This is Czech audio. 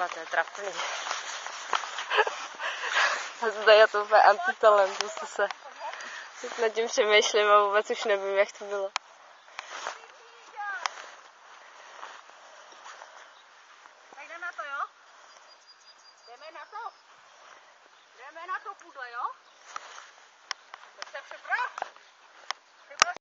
Kurva, to je trapný. A zde je to úplně antitalent, se. Teď nad tím přemýšlím a vůbec už nevím, jak to bylo. Tak jdeme na to, jo? Jdeme na to? Jdeme na to, pudle, jo? Tak jste připrav?